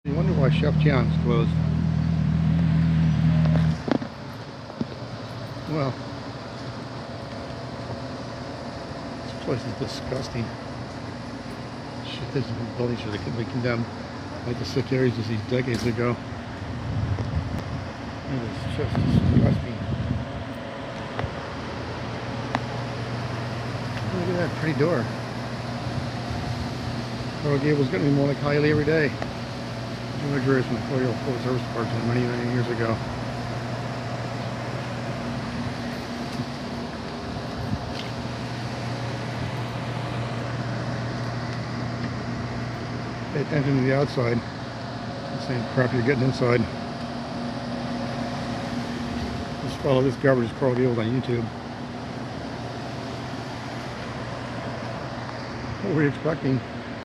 You wonder why Chef John's closed. Well, this place is disgusting. Shit, this building should have been condemned like the sick areas disease decades ago. It is just disgusting. Look at that pretty door. Coral Gables getting more like Hialeah every day. George Reyes from the Coral Full Service Department many, many years ago. Pay attention to the outside. The same crap you're getting inside. Just follow this garbage, Coral Gables on YouTube. What were you expecting?